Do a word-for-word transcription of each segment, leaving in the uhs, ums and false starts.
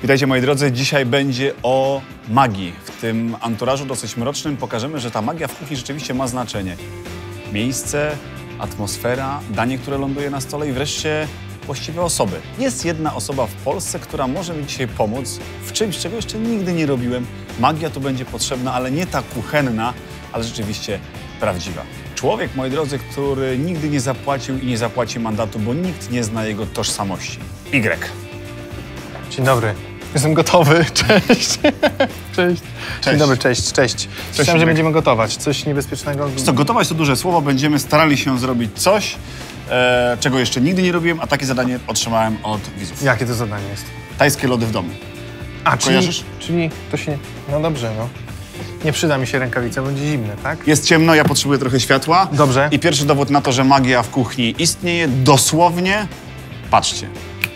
Witajcie moi drodzy, dzisiaj będzie o magii. W tym anturażu dosyć mrocznym pokażemy, że ta magia w kuchni rzeczywiście ma znaczenie. Miejsce, atmosfera, danie, które ląduje na stole i wreszcie właściwe osoby. Jest jedna osoba w Polsce, która może mi dzisiaj pomóc w czymś, czego jeszcze nigdy nie robiłem. Magia tu będzie potrzebna, ale nie ta kuchenna, ale rzeczywiście prawdziwa. Człowiek, moi drodzy, który nigdy nie zapłacił i nie zapłaci mandatu, bo nikt nie zna jego tożsamości. Y. Dzień dobry. Jestem gotowy. Cześć. Cześć. Dzień dobry, cześć, cześć. Myślałem, że będziemy gotować. Coś niebezpiecznego. Co, gotować to duże słowo. Będziemy starali się zrobić coś, e, czego jeszcze nigdy nie robiłem, a takie zadanie otrzymałem od widzów. Jakie to zadanie jest? Tajskie lody w domu. A, kojarzysz? Czyli, czyli to się... No dobrze, no. Nie przyda mi się rękawica, będzie zimne, tak? Jest ciemno, ja potrzebuję trochę światła. Dobrze. I pierwszy dowód na to, że magia w kuchni istnieje, dosłownie, patrzcie.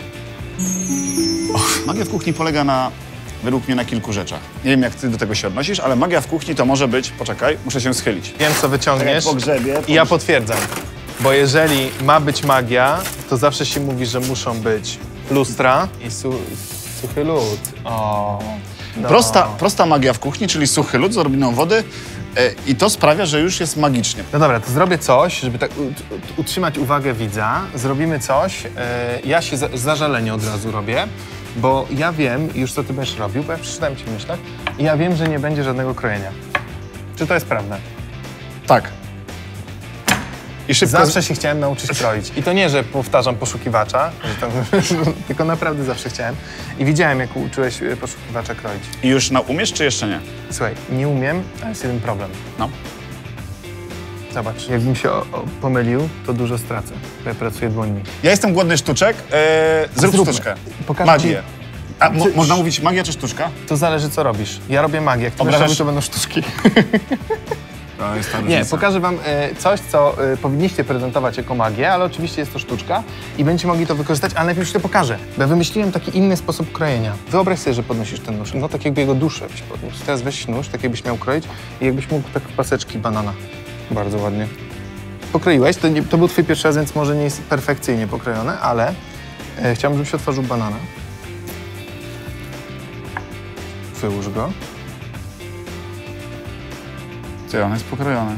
Och, magia w kuchni polega na, według mnie, na kilku rzeczach. Nie wiem, jak ty do tego się odnosisz, ale magia w kuchni to może być... Poczekaj, muszę się schylić. Wiem, co wyciągniesz. Po grzebie, po... I ja potwierdzam. Bo jeżeli ma być magia, to zawsze się mówi, że muszą być lustra i su suchy lód. O, no. prosta, prosta magia w kuchni, czyli suchy lód z odrobiną wody e, i to sprawia, że już jest magicznie. No dobra, to zrobię coś, żeby tak utrzymać uwagę widza. Zrobimy coś. E, ja się za zażalenie od razu robię, bo ja wiem już, co ty będziesz robił, bo ja przeczytałem ci w myślach i ja wiem, że nie będzie żadnego krojenia. Czy to jest prawda? Tak. I szybko... Zawsze się chciałem nauczyć kroić. I to nie, że powtarzam poszukiwacza, że tam, tylko naprawdę zawsze chciałem. I widziałem, jak uczyłeś poszukiwacza kroić. I już na umiesz, czy jeszcze nie? Słuchaj, nie umiem, ale jest jeden problem. No. Zobacz, jakbym się o, o, pomylił, to dużo stracę, bo ja pracuję dłońmi. Ja jestem głodny sztuczek. E, zrób Zróbmy. sztuczkę. Pokażę Magię. ci... A mo Ty... można mówić magia czy sztuczka? To zależy, co robisz. Ja robię magię. Jak ty Obrażasz... robisz, to będą sztuczki. To jest ta Nie, pokażę wam e, coś, co e, powinniście prezentować jako magię, ale oczywiście jest to sztuczka i będziecie mogli to wykorzystać, ale najpierw już to pokażę. Bo ja wymyśliłem taki inny sposób krojenia. Wyobraź sobie, że podnosisz ten nóż. No tak jakby jego duszę byś podniósł. Teraz weź nóż, tak jakbyś miał kroić i jakbyś mógł tak w paseczki banana. Bardzo ładnie. Pokroiłeś, to, nie, to był twój pierwszy raz, więc może nie jest perfekcyjnie pokrojone, ale e, chciałbym, żebyś otworzył banana. Wyłóż go. Ty, on jest pokrojony.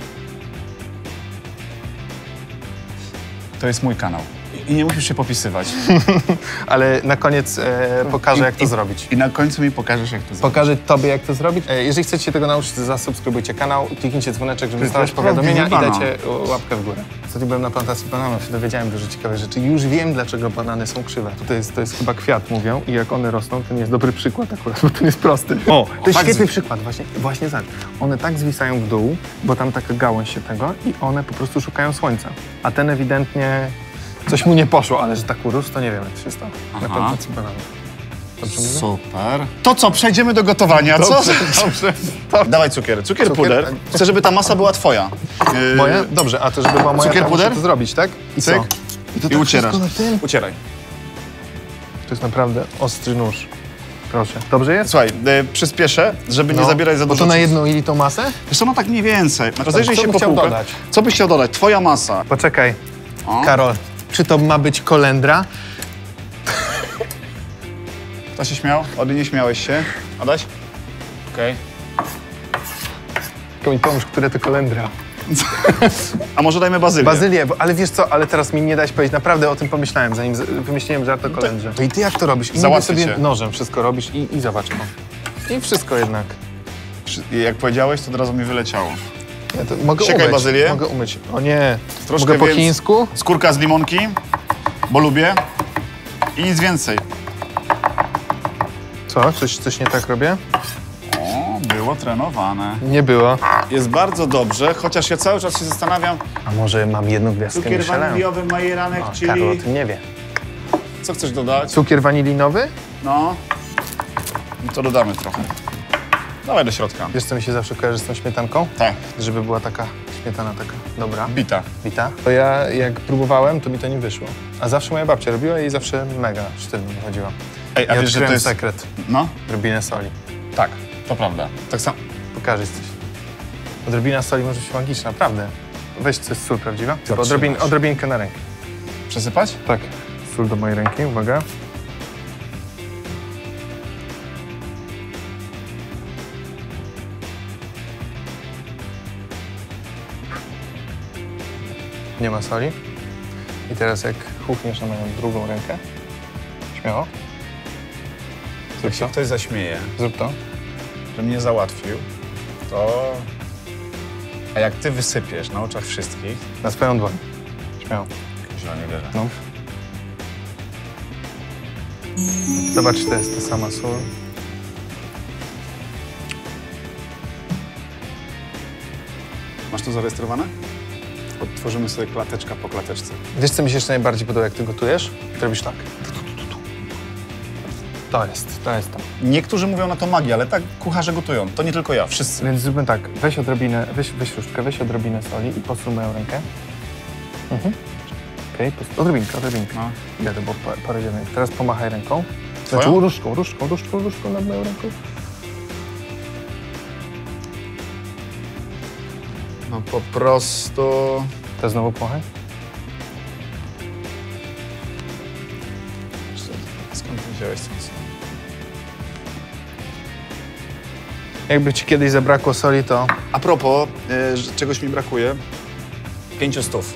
To jest mój kanał. I nie musisz się popisywać. Ale na koniec e, pokażę, I, jak to i, zrobić. I na końcu mi pokażesz, jak to zrobić. Pokażę tobie, jak to zrobić. E, jeżeli chcecie się tego nauczyć, to zasubskrybujcie kanał, kliknijcie dzwoneczek, żeby dostawać powiadomienia i dajcie łapkę w górę. Ostatnio byłem na plantacji bananów, się dowiedziałem dużo ciekawych rzeczy. Już wiem, dlaczego banany są krzywe. To jest, to jest chyba kwiat, mówią, i jak one rosną, to nie jest dobry przykład akurat, bo ten jest prosty. O, to jest świetny przykład, właśnie, właśnie tak. One tak zwisają w dół, bo tam taka gałąź się tego i one po prostu szukają słońca. A ten ewidentnie coś mu nie poszło, ale że tak urósł, to nie wiem, jak to się stało. Na plantacji bananów. Super. To co, przejdziemy do gotowania, dobrze, co? Dobrze, dobrze. Dawaj cukier. Cukier, cukier puder. Chcę, żeby ta masa była twoja. Yy... Moja? Dobrze, a to żeby była moja, cukier, to puder? to zrobić, tak? I Cyk. co? I, to I ucierasz. Na tym? Ucieraj. To jest naprawdę ostry nóż. Proszę. Dobrze jest? Słuchaj, y, przyspieszę, żeby no. nie zabierać za dużo. Bo to na jedną i tą masę? Wiesz co, no tak mniej więcej. Rozejrzyj co się byś po chciał półkach. dodać? Co byś chciał dodać? Twoja masa. Poczekaj. O. Karol, czy to ma być kolendra? Kto się śmiał? Ody, nie śmiałeś się. Adaś? Okej. Tylko mi pomóż, które to kolendra. A może dajmy bazylię? Bazylię, bo, ale wiesz co, ale teraz mi nie dałeś powiedzieć. Naprawdę o tym pomyślałem, zanim z, wymyśliłem żart o kolendrze. No i ty jak to robisz? I Załatwię sobie cię. nożem wszystko robisz i, i zobacz. O. I wszystko jednak. Jak powiedziałeś, to od razu mi wyleciało. Ja to mogę Siekaj umyć. bazylię. Mogę umyć. O nie. Troszkę mogę po więc... chińsku? Skórka z limonki, bo lubię. I nic więcej. Co? Coś, coś nie tak robię? O, było trenowane. Nie było. Jest bardzo dobrze, chociaż ja cały czas się zastanawiam. A może mam jedną gwiazdkę Cukier Michelin? waniliowy, majeranek, O, czyli... Karol o tym nie wie. Co chcesz dodać? Cukier wanilinowy? No. No to dodamy trochę. Dawaj do środka. Wiesz, co mi się zawsze kojarzy z tą śmietanką? Tak. Żeby była taka śmietana taka dobra. Bita. Bita. To ja jak próbowałem, to mi to nie wyszło. A zawsze moja babcia robiła i zawsze mega sztywno wychodziła. Ej, a I wiesz, że to jest... sekret. No? Odrobinę soli. Tak, to prawda. Tak samo. Pokażę coś. Odrobina soli może być magiczna, naprawdę. Weź, co jest sól prawdziwa. Tylko Zatrzymasz. odrobin, odrobinkę na rękę. Przesypać? Tak. Sól do mojej ręki, uwaga. Nie ma soli. I teraz jak hukniesz na moją drugą rękę, śmiało. Zrób Jak się to. ktoś zaśmieje, Zrób to. że mnie załatwił, to... A jak ty wysypiesz na oczach wszystkich... Na swoją dłoń. Śmiało. Źle nie wierzę. No. Zobacz, czy to jest ta sama sól. Masz to zarejestrowane? Odtworzymy sobie klateczka po klateczce. Wiesz, co mi się jeszcze najbardziej podoba, jak ty gotujesz? Robisz tak. To jest, to jest to. Niektórzy mówią na to magię, ale tak kucharze gotują. To nie tylko ja, wszyscy. Więc zróbmy tak, weź odrobinę, weź, weź różdżkę, weź odrobinę soli i posuń moją rękę. Mhm. Okej, okay, odrobinkę, odrobinkę. No. Jadę, bo pa- parę dzielnych. Teraz pomachaj ręką. Twoją? Znaczy różdżką, różdżką, różdżką, różdżką nad moją ręką. No po prostu... Teraz znowu pomachaj. Skąd ty wziąłeś ten sól? Jakby ci kiedyś zabrakło soli, to... A propos, y, że czegoś mi brakuje. Pięciu stów.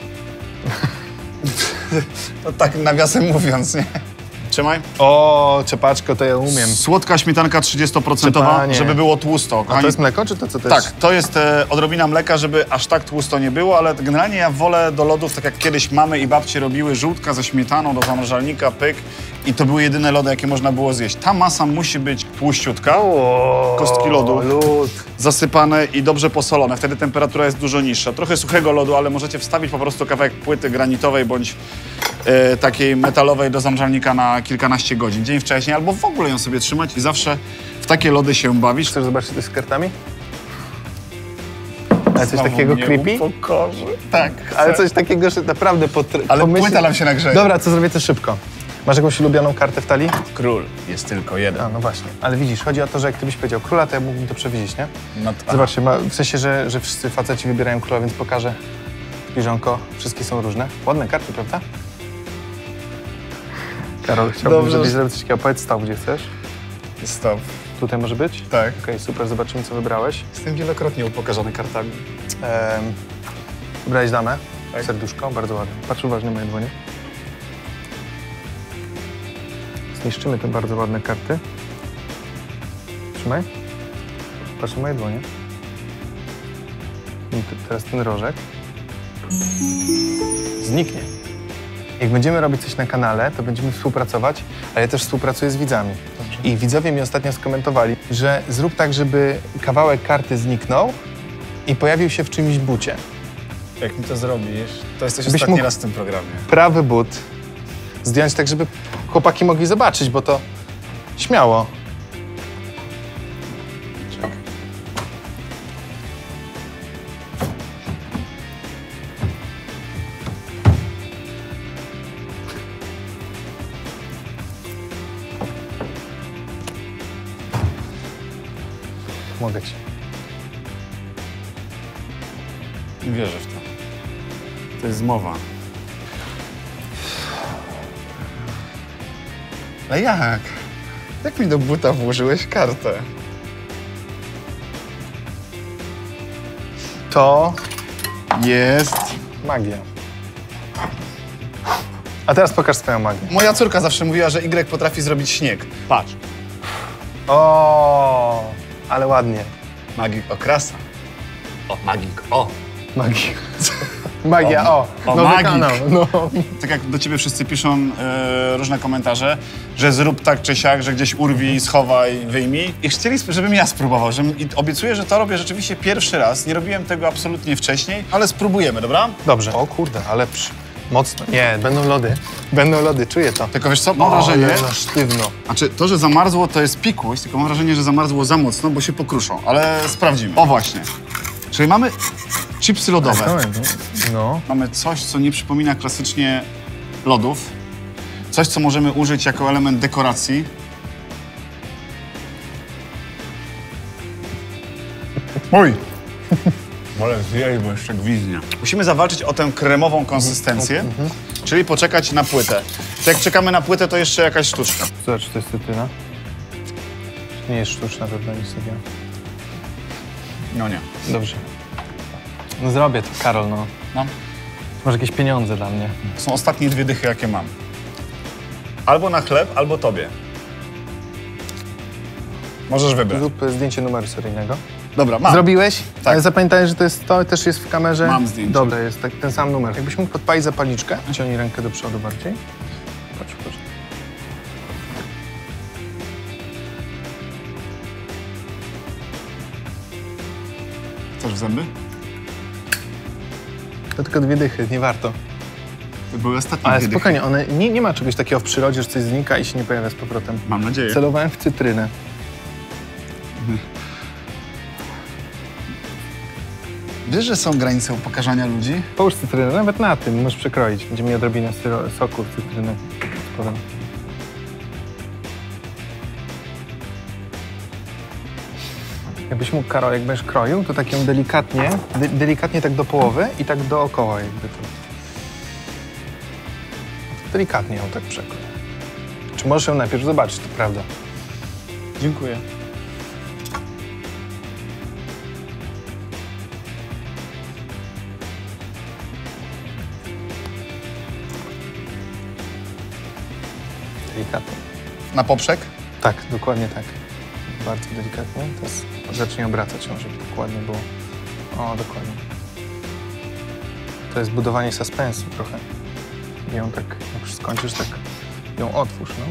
To tak nawiasem mówiąc, nie? Trzymaj. O, czepaczko, to ja umiem. Słodka śmietanka trzydziestoprocentowa, Czepanie. żeby było tłusto. A kochani. to jest mleko, czy to co to Tak, jest? to jest e, odrobina mleka, żeby aż tak tłusto nie było, ale generalnie ja wolę do lodów, tak jak kiedyś mamy i babcie robiły, żółtka ze śmietaną do zamrażalnika, pyk i to były jedyne lody, jakie można było zjeść. Ta masa musi być tłuściutka, O, kostki lodu. lód. zasypane i dobrze posolone, wtedy temperatura jest dużo niższa. Trochę suchego lodu, ale możecie wstawić po prostu kawałek płyty granitowej bądź e, takiej metalowej do zamrażalnika na kilkanaście godzin, dzień wcześniej, albo w ogóle ją sobie trzymać i zawsze w takie lody się bawić. Chcesz zobaczyć to z kartami? Ale coś Znowu takiego mnie creepy? upokorzy. Tak, Ale chcę. coś takiego, że naprawdę potr- Ale pomyśl- płyta nam się nagrzeje. Dobra, co zrobię to szybko. Masz jakąś ulubioną kartę w talii? Król jest tylko jeden. A, no właśnie. Ale widzisz, chodzi o to, że jak ty byś powiedział króla, to ja mógłbym to przewidzieć, nie? No to- Zobaczcie, ma, w sensie, że, że wszyscy faceci wybierają króla, więc pokażę zbliżonko. Wszystkie są różne. Ładne karty, prawda? Karol, chciałbym, Dobrze. żebyś zrobił coś takiego. Powiedz stał, gdzie chcesz. Stop. Tutaj może być? Tak. Okej, super, zobaczymy, co wybrałeś. Jestem wielokrotnie upokarzony kartami. Ehm, wybrałeś damę. Tak. Serduszko, bardzo ładne. Patrz uważnie moje dłonie. Zniszczymy te bardzo ładne karty. Trzymaj. Patrz na moje dłonie. I t- teraz ten rożek. Zniknie. Jak będziemy robić coś na kanale, to będziemy współpracować, a ja też współpracuję z widzami. I widzowie mi ostatnio skomentowali, że zrób tak, żeby kawałek karty zniknął i pojawił się w czymś bucie. Jak mi to zrobisz, to jesteś Byś ostatni mógł- raz w tym programie. Prawy but zdjąć tak, żeby chłopaki mogli zobaczyć, bo to śmiało. Czekaj. Mogę ci. Nie wierzę w to. To jest zmowa. Ale jak? Jak mi do buta włożyłeś kartę? To Jest. magia. A teraz pokaż swoją magię. Moja córka zawsze mówiła, że Y potrafi zrobić śnieg. Patrz. O, ale ładnie. Magik okrasa. O, magik, o. Magia. Magia, o. o, Nowy magik. kanał. No. Tak jak do ciebie wszyscy piszą e, różne komentarze, że zrób tak czy siak, że gdzieś urwij, schowaj, wyjmij. I chcieliśmy, żebym ja spróbował. Żebym, I obiecuję, że to robię rzeczywiście pierwszy raz. Nie robiłem tego absolutnie wcześniej, ale spróbujemy, dobra? Dobrze. O kurde, ale psz, mocno. Nie, będą lody. Będą lody, czuję to. Tylko wiesz co, mam wrażenie... ale na sztywno. Znaczy, to, że zamarzło, to jest pikuś, tylko mam wrażenie, że zamarzło za mocno, bo się pokruszą. Ale sprawdzimy. O właśnie. Czyli mamy chipsy lodowe. No. Mamy coś, co nie przypomina klasycznie lodów. Coś, co możemy użyć jako element dekoracji. Oj! Wolę zjeść, bo jeszcze gwizdnia. Musimy zawalczyć o tę kremową konsystencję, czyli poczekać na płytę. To jak czekamy na płytę, to jeszcze jakaś sztuczka. Zobacz, czy to jest cytryna. Nie jest sztuczna pewno, nic takiego. No nie. Dobrze. No zrobię to, Karol, no. No. Masz jakieś pieniądze dla mnie. Są ostatnie dwie dychy, jakie mam. Albo na chleb, albo tobie. Możesz wybrać. Zrób zdjęcie numeru seryjnego. Dobra, mam. Zrobiłeś? Tak. Ale zapamiętaj, że to jest to, też jest w kamerze. Mam zdjęcie. Dobra, jest tak, ten sam numer. Jakbyś mógł podpalić zapalniczkę, ciągnij rękę do przodu bardziej. Patrz, patrz. Chcesz w zęby? To tylko dwie dychy, nie warto. To były ostatnie Ale dwie spokojnie, dychy. one, nie, nie ma czegoś takiego w przyrodzie, że coś znika i się nie pojawia z powrotem. Mam nadzieję. Celowałem w cytrynę. Wiesz, że są granice upokarzania ludzi? Połóż cytrynę, nawet na tym możesz przekroić. Będzie miał odrobinę syro- soku cytryny. Powiem. Jakbyś mógł, Karol, jak będziesz kroił, to tak ją delikatnie, de delikatnie tak do połowy i tak dookoła jakby to. Delikatnie ją tak przekrój. Czy możesz ją najpierw zobaczyć, to prawda? Dziękuję. Delikatnie. Na poprzek? Tak, dokładnie tak. Bardzo delikatnie. Teraz zacznij obracać ją, żeby tak ładnie było. O, dokładnie. To jest budowanie suspensu trochę. I ją tak, jak już skończysz, tak ją otwórz, no.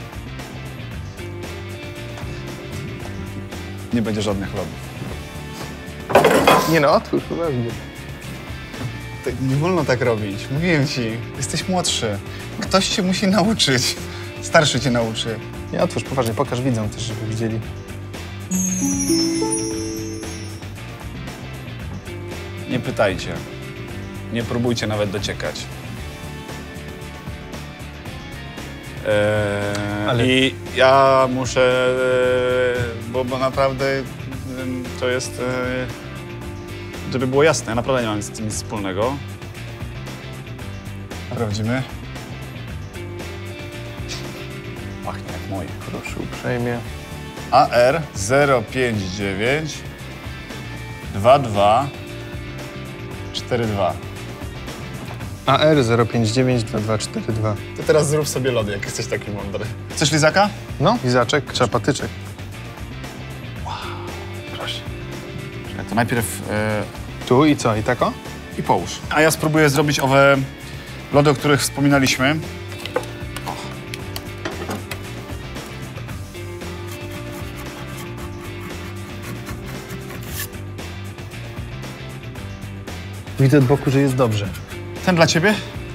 Nie będzie żadnych lodów. Nie no, otwórz, poważnie. Tak, nie wolno tak robić. Mówiłem ci, jesteś młodszy. Ktoś cię musi nauczyć. Starszy cię nauczy. Nie, otwórz, poważnie, pokaż widzom też, żeby widzieli. Nie pytajcie. Nie próbujcie nawet dociekać. Eee, Ale- I ja muszę, e, bo, bo naprawdę e, to jest, e, żeby było jasne, ja naprawdę nie mam z tym nic wspólnego. Sprawdzimy. Pachnie jak moje. Proszę uprzejmie. A R zero pięć dziewięć dwa dwa cztery dwa. A R zero pięć dziewięć dwa dwa cztery dwa. To teraz zrób sobie lody, jak jesteś taki mądry. Chcesz lizaka? No, lizaczek, trzeba patyczek. Proszę. Czekaj, to najpierw e, Tu i co, i tako? i połóż. A ja spróbuję zrobić owe lody, o których wspominaliśmy. Widzę od boku, że jest dobrze. Ten dla ciebie?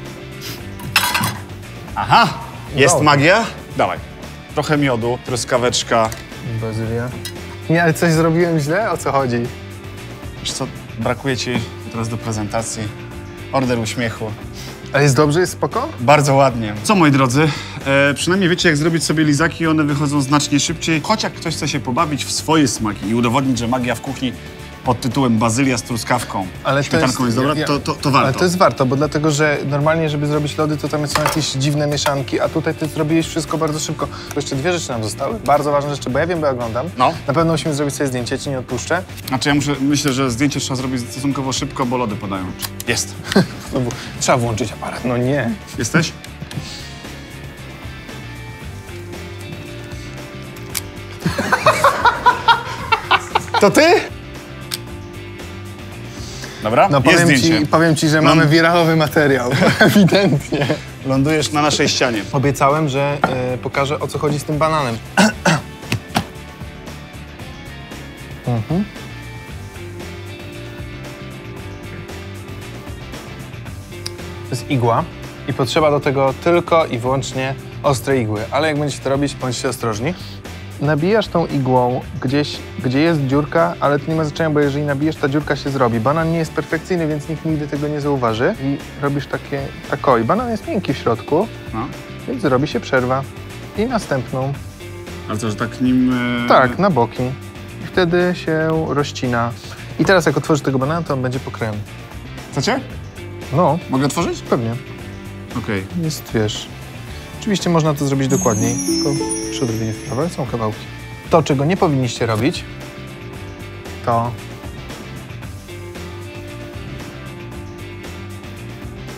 Aha! Jest Dobrze. magia? Dawaj. Trochę miodu, truskaweczka. Bazylia. Nie, ale coś zrobiłem źle? O co chodzi? Wiesz co, brakuje ci teraz do prezentacji. Order uśmiechu. Ale jest dobrze, jest spoko? Bardzo ładnie. Co, moi drodzy, e, przynajmniej wiecie, jak zrobić sobie lizaki i one wychodzą znacznie szybciej. Choć jak ktoś chce się pobawić w swoje smaki i udowodnić, że magia w kuchni pod tytułem bazylia z truskawką, Ale to śmietanką jest, jest- dobra, ja- to, to, to warto. Ale to jest warto, bo dlatego, że normalnie, żeby zrobić lody, to tam są jakieś dziwne mieszanki, a tutaj ty zrobiłeś wszystko bardzo szybko. Bo jeszcze dwie rzeczy nam zostały, bardzo ważne rzeczy, bo ja wiem, bo ja oglądam. No. Na pewno musimy zrobić sobie zdjęcie, ci nie odpuszczę. Znaczy ja muszę, myślę, że zdjęcie trzeba zrobić stosunkowo szybko, bo lody podają. Jest. Znowu, trzeba włączyć aparat. No nie. Jesteś? To ty? Dobra, No jest powiem zdjęcie. ci, powiem ci, że Ląd- mamy wiralowy materiał, ewidentnie. Lądujesz na naszej ścianie. Obiecałem, że e, pokażę, o co chodzi z tym bananem. mhm. To jest igła i potrzeba do tego tylko i wyłącznie ostrej igły. Ale jak będziecie to robić, bądźcie ostrożni. Nabijasz tą igłą gdzieś, gdzie jest dziurka, ale to nie ma znaczenia, bo jeżeli nabijesz, ta dziurka się zrobi. Banan nie jest perfekcyjny, więc nikt nigdy tego nie zauważy. I robisz takie tako. I banan jest miękki w środku, No. więc zrobi się przerwa. I następną. Ale to, że tak nim... E... Tak, na boki. I wtedy się rozcina. I teraz jak otworzysz tego banana, to on będzie pokrojony. Chcecie? No, Mogę otworzyć? pewnie. Okej. Jest, wiesz... Oczywiście można to zrobić dokładniej, tylko przy odrobinie w prawo są kawałki. To, czego nie powinniście robić, to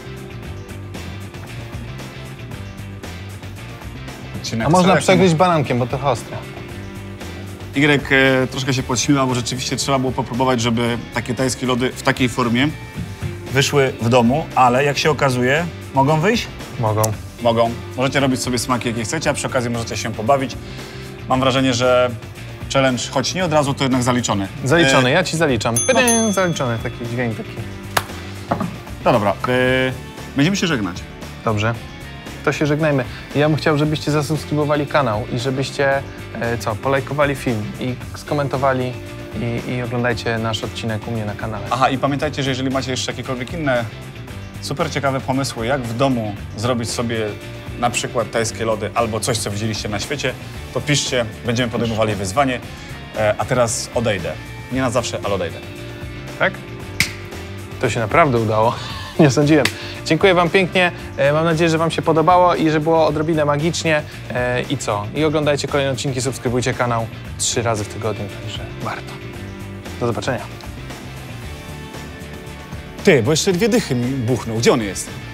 odcinek. A można Co, przegryźć banankiem, bo trochę ostre. Y e, troszkę się podśmiła, bo rzeczywiście trzeba było popróbować, żeby takie tajskie lody w takiej formie wyszły w domu, ale jak się okazuje, mogą wyjść? Mogą. Mogą. Możecie robić sobie smaki, jakie chcecie, a przy okazji możecie się pobawić. Mam wrażenie, że challenge, choć nie od razu, to jednak zaliczony. Zaliczony, E, ja ci zaliczam. Pydym, zaliczony, taki dźwięk taki. No dobra, e, będziemy się żegnać. Dobrze. To się żegnajmy. Ja bym chciał, żebyście zasubskrybowali kanał i żebyście, e, co, polajkowali film i skomentowali i, i oglądajcie nasz odcinek u mnie na kanale. Aha, i pamiętajcie, że jeżeli macie jeszcze jakiekolwiek inne super ciekawe pomysły, jak w domu zrobić sobie na przykład tajskie lody albo coś, co widzieliście na świecie, to piszcie, będziemy podejmowali wyzwanie. E, a teraz odejdę. Nie na zawsze, ale odejdę. Tak? To się naprawdę udało. Nie sądziłem. Dziękuję wam pięknie. E, mam nadzieję, że wam się podobało i że było odrobinę magicznie. E, I co? I oglądajcie kolejne odcinki, subskrybujcie kanał trzy razy w tygodniu, także warto. Do zobaczenia. Ty, bo jeszcze dwie dychy mi buchnął. Gdzie on jest?